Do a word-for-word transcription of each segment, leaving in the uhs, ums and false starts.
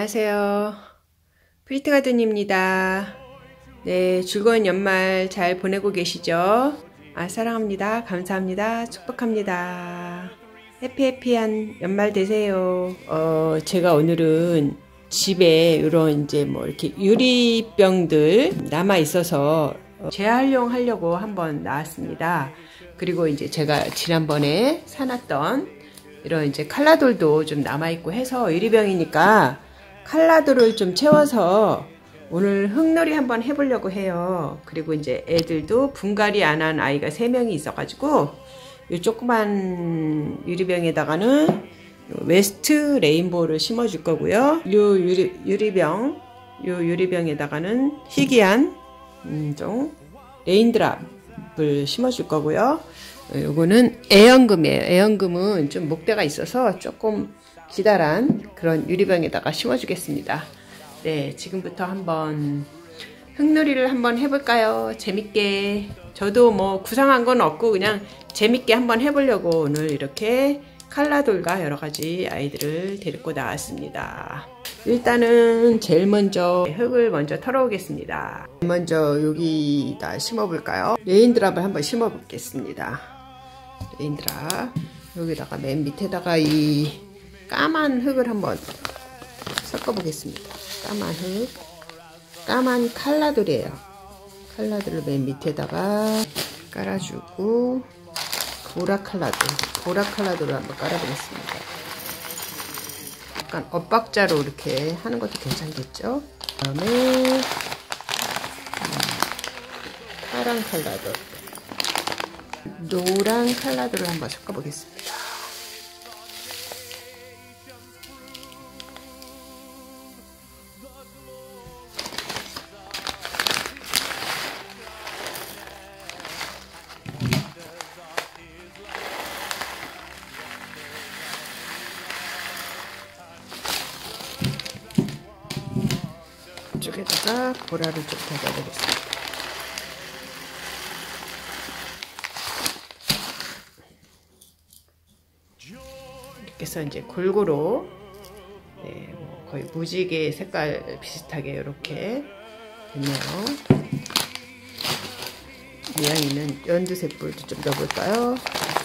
안녕하세요. 프리트가든입니다. 네, 즐거운 연말 잘 보내고 계시죠? 아, 사랑합니다. 감사합니다. 축복합니다. 해피해피한 연말 되세요. 어, 제가 오늘은 집에 이런 이제 뭐 이렇게 유리병들 남아 있어서 재활용하려고 한번 나왔습니다. 그리고 이제 제가 지난번에 사놨던 이런 이제 칼라돌도 좀 남아있고 해서 유리병이니까 칼라돌을 좀 채워서 오늘 흙놀이 한번 해보려고 해요. 그리고 이제 애들도 분갈이 안 한 아이가 세 명이 있어가지고 이 조그만 유리병에다가는 웨스트 레인보우를 심어줄 거고요. 이 유리, 유리병, 이 유리병에다가는 희귀한 음, 좀 레인드랍을 심어줄 거고요. 요거는 애연금이에요. 애연금은 좀 목대가 있어서 조금 기다란 그런 유리병에다가 심어주겠습니다. 네, 지금부터 한번 흙놀이를 한번 해볼까요? 재밌게. 저도 뭐 구상한 건 없고 그냥 재밌게 한번 해보려고 오늘 이렇게 칼라돌과 여러가지 아이들을 데리고 나왔습니다. 일단은 제일 먼저 흙을 먼저 털어오겠습니다. 먼저 여기다 심어볼까요? 레인드랍을 한번 심어보겠습니다. 레인드랍 여기다가 맨 밑에다가 이 까만 흙을 한번 섞어보겠습니다. 까만 흙, 까만 칼라돌이에요. 칼라돌을 맨 밑에다가 깔아주고 보라 칼라돌, 보라 칼라돌을 한번 깔아보겠습니다. 약간 엇박자로 이렇게 하는 것도 괜찮겠죠? 그 다음에 음, 파란 칼라돌, 노란 칼라돌을 한번 섞어보겠습니다. 이쪽에다가 보라를 좀 다져보겠습니다. 이렇게 해서 이제 골고루 네, 뭐 거의 무지개 색깔 비슷하게 이렇게 됐네요. 미양이는 연두색 불도 좀 넣어볼까요?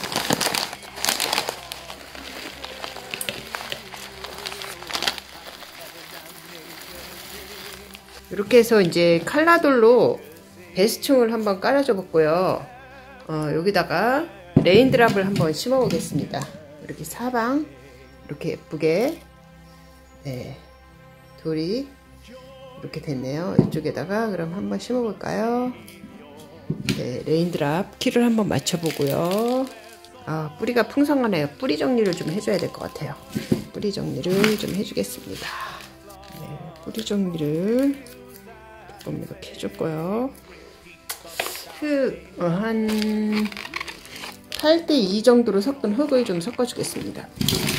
이렇게 해서 이제 칼라돌로 베스충을 한번 깔아줘 봤고요. 어, 여기다가 레인드랍을 한번 심어 보겠습니다. 이렇게 사방 이렇게 예쁘게 네, 돌이 이렇게 됐네요. 이쪽에다가 그럼 한번 심어 볼까요? 네, 레인드랍 키를 한번 맞춰 보고요. 아, 뿌리가 풍성하네요. 뿌리 정리를 좀 해줘야 될 것 같아요. 뿌리 정리를 좀 해주겠습니다. 네, 뿌리 정리를 조금 이렇게 해줬고요. 흙, 어, 한 팔 대 이 정도로 섞은 흙을 좀 섞어주겠습니다.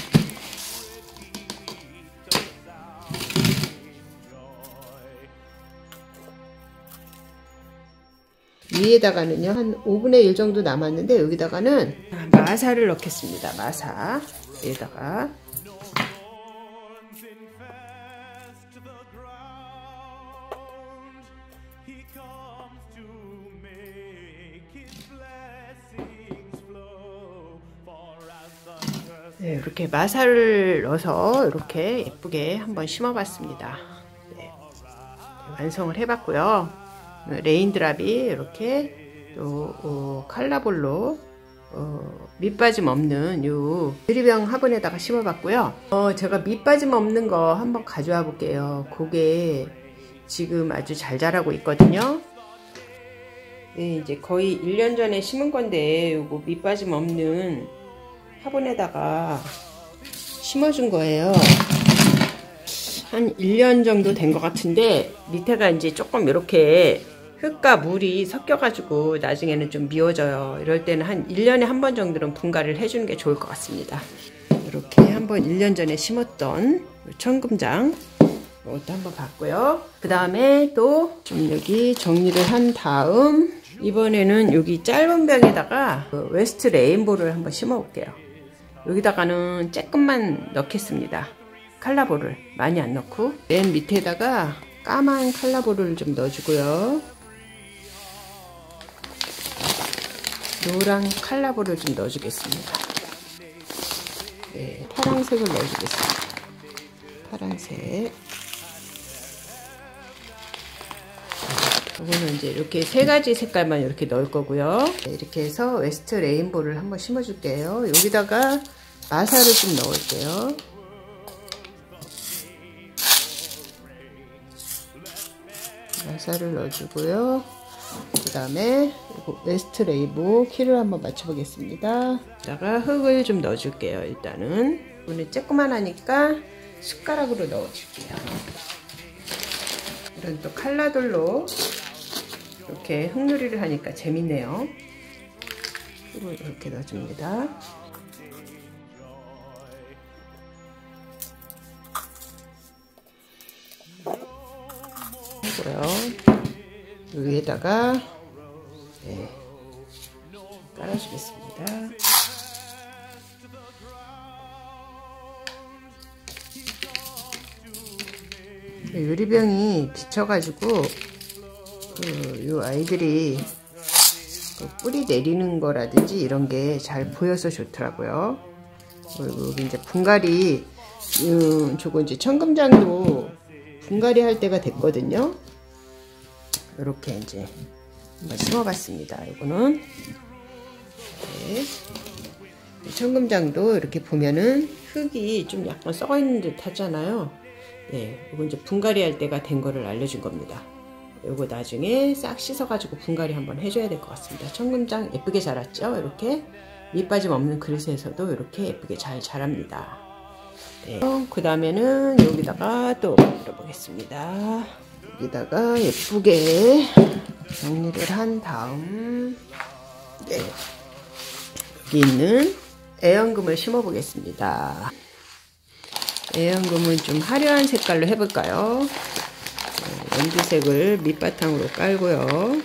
위에다가는요, 한 오분의 일 정도 남았는데, 여기다가는 마사를 넣겠습니다. 마사. 여기다가. 네, 이렇게 마사를 넣어서 이렇게 예쁘게 한번 심어봤습니다. 네, 완성을 해봤고요. 레인드랍이 이렇게 또 어, 칼라볼로 어, 밑빠짐 없는 요 유리병 화분에다가 심어봤고요. 어, 제가 밑빠짐 없는 거 한번 가져와 볼게요. 그게 지금 아주 잘 자라고 있거든요. 네, 이제 거의 일 년 전에 심은 건데 요거 밑빠짐 없는 화분에다가 심어준 거예요. 한 일 년 정도 된 것 같은데 밑에가 이제 조금 이렇게 흙과 물이 섞여가지고 나중에는 좀 미워져요. 이럴 때는 한 일 년에 한 번 정도는 분갈이를 해주는 게 좋을 것 같습니다. 이렇게 한번 일 년 전에 심었던 청금장 이것도 한번 봤고요. 그 다음에 또 좀 여기 정리를 한 다음 이번에는 여기 짧은 병에다가 그 웨스트 레인보우를 한번 심어 볼게요. 여기다가는 조금만 넣겠습니다. 칼라볼을 많이 안 넣고 맨 밑에다가 까만 칼라볼을 좀 넣어주고요. 노란 칼라볼을 좀 넣어주겠습니다. 네, 파란색을 넣어주겠습니다. 파란색. 이거는 이제 이렇게 세 가지 색깔만 이렇게 넣을 거고요. 네, 이렇게 해서 웨스트 레인보우를 한번 심어줄게요. 여기다가 마사를 좀 넣을게요. 마사를 넣어주고요. 그 다음에 웨스트 레인보우 키를 한번 맞춰보겠습니다. 여기다가 흙을 좀 넣어줄게요. 일단은 오늘 조그만 하니까 숟가락으로 넣어줄게요. 이런 또 칼라돌로 이렇게 흙놀이를 하니까 재밌네요. 흙을 이렇게 넣어줍니다. 하고요. 위에다가 네, 깔아주겠습니다. 유리병이 비쳐가지고 그, 요 아이들이 그 뿌리 내리는 거라든지 이런 게 잘 보여서 좋더라고요. 그리고 여기 이제 분갈이 음, 저거 이제 청금장도 분갈이 할 때가 됐거든요. 이렇게 이제 한번 심어봤습니다. 이거는 네. 청금장도 이렇게 보면은 흙이 좀 약간 썩어있는 듯 하잖아요. 네, 이거 이제 분갈이 할 때가 된 거를 알려준 겁니다. 이거 나중에 싹 씻어가지고 분갈이 한번 해줘야 될 것 같습니다. 청금장 예쁘게 자랐죠? 이렇게 밑빠짐 없는 그릇에서도 이렇게 예쁘게 잘 자랍니다. 네. 그 다음에는 여기다가 또 만들어보겠습니다. 여기다가 예쁘게 정리를 한 다음 네. 여기 있는 애연금을 심어 보겠습니다. 애연금은 좀 화려한 색깔로 해볼까요? 네, 연두색을 밑바탕으로 깔고요.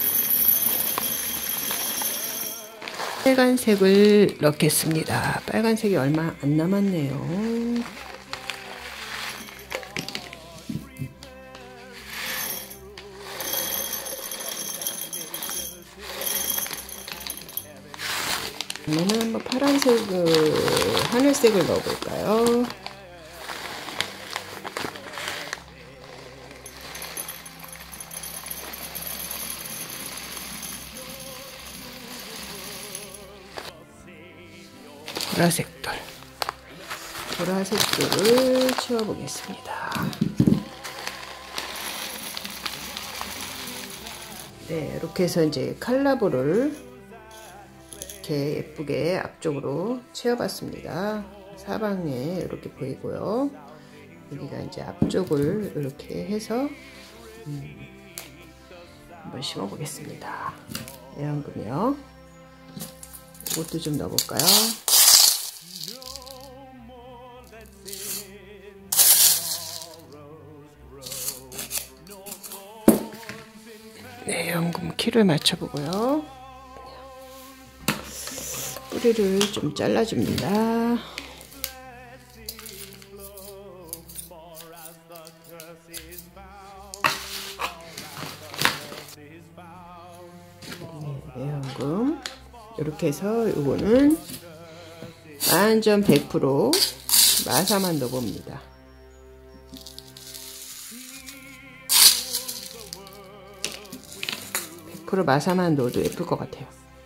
빨간색을 넣겠습니다. 빨간색이 얼마 안 남았네요. 그러면 한번 파란색을, 하늘색을 넣어볼까요? 보라색돌. 보라색돌을 채워보겠습니다. 네, 이렇게 해서 이제 칼라볼을 이렇게 예쁘게 앞쪽으로 채워봤습니다. 사방에 이렇게 보이고요. 여기가 이제 앞쪽을 이렇게 해서 음, 한번 심어보겠습니다. 애연금이요. 이것도 좀 넣어볼까요? 네, 연금 키를 맞춰보고요. 뿌리를 좀 잘라줍니다. 네, 연금 이렇게 해서 이거는 완전 백 퍼센트 마사만 넣어봅니다. 백 퍼센트 마사만 넣어도 예쁠 것 같아요.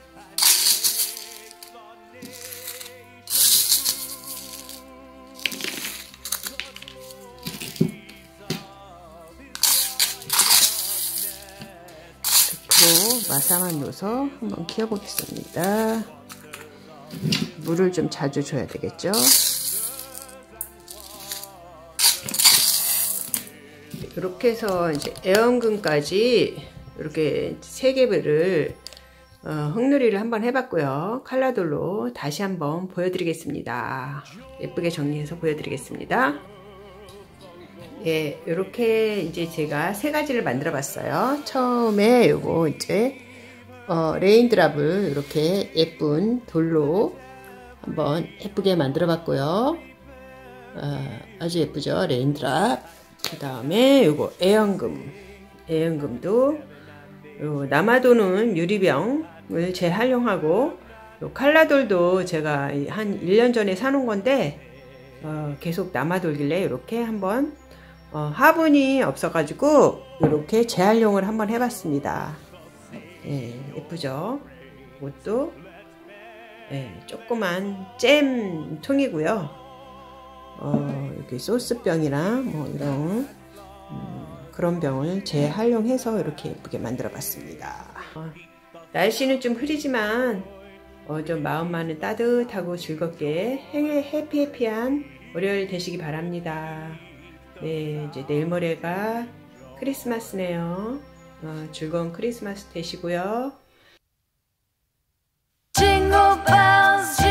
마사만 넣어서 한번 키워보겠습니다. 물을 좀 자주 줘야 되겠죠. 이렇게 해서 이제 애연금까지 이렇게 세 개를 어, 흙놀이를 한번 해봤고요. 칼라돌로 다시 한번 보여드리겠습니다. 예쁘게 정리해서 보여드리겠습니다. 예, 이렇게 이제 제가 세 가지를 만들어 봤어요. 처음에 요거 이제 어, 레인드랍을 이렇게 예쁜 돌로 한번 예쁘게 만들어 봤고요. 어, 아주 예쁘죠? 레인드랍. 그 다음에 요거 애연금. 애연금도 요 남아도는 유리병을 재활용하고, 요 칼라돌도 제가 한 일 년 전에 사놓은 건데 어, 계속 남아돌길래 이렇게 한번 어, 화분이 없어가지고 이렇게 재활용을 한번 해봤습니다. 예, 예쁘죠? 이것도 예, 조그만 잼 통이고요. 어, 이렇게 소스병이랑 뭐 이런 음, 그런 병을 재활용해서 이렇게 예쁘게 만들어 봤습니다. 어, 날씨는 좀 흐리지만 어, 좀 마음만은 따뜻하고 즐겁게 해피해피한 월요일 되시기 바랍니다. 네, 이제 내일 모레가 크리스마스네요. 어, 즐거운 크리스마스 되시고요. Jingle bells.